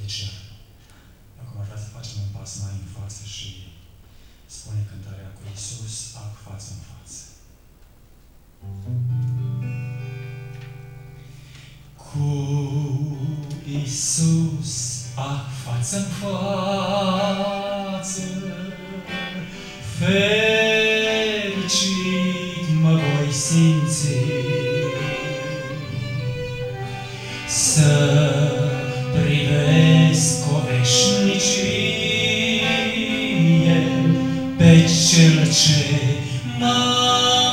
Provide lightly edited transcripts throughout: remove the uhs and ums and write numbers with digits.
de cer. Acum vreau să facem un pas mai în față și spune cântarea cu Iisus, față în față. Cu Iisus, față în față, fericit mă voi simți, să privesc o veșnicie pe Cel ce m-a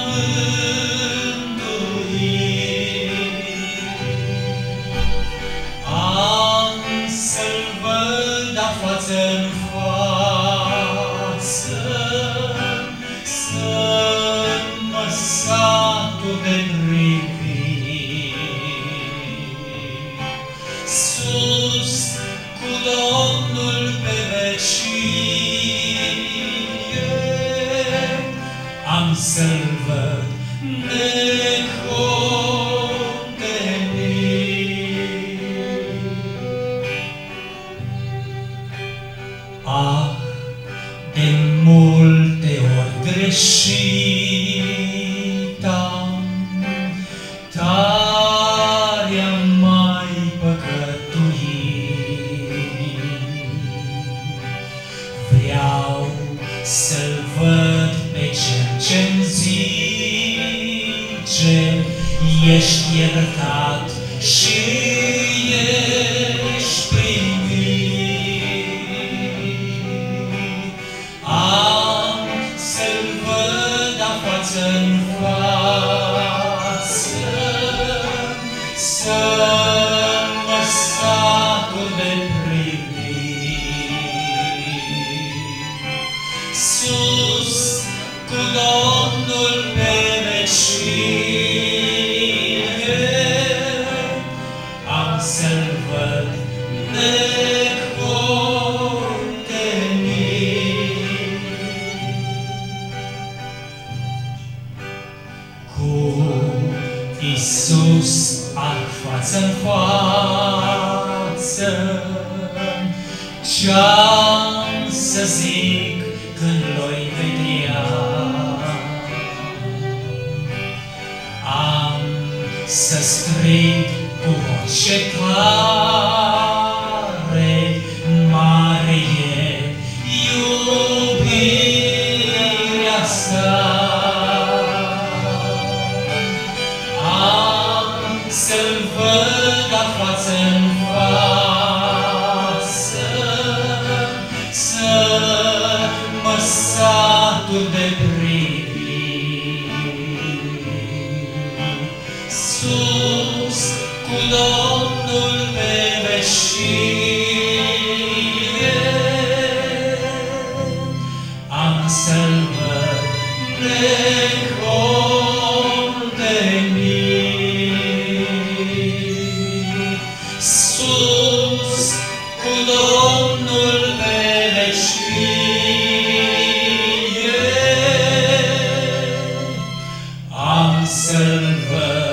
mântuit. Am să-L văd față în față, să mă satur de priviri. Sus cu Domnul pe vecie, am să-L văd necontenit. De multe ori greșit am, tare am mai păcătuit. Vreau să-L văd pe Cel ce-mi zice, ești iertat și ești primit. Am să-L văd față în față, să mă satur de priviri. Sus cu Domnul pe vecie, am să-L văd necontenit. Cu Iisus, față în față, ce-am să zic când L-oi vedea? Am să strig cu voce tare, mare e iubirea sa. Am să-L văd față în față, să mă satur de priviri. Sus cu Domnul pe vecie, am să-L văd necontenit. Sus cu Domnul pe vecie, am să-L văd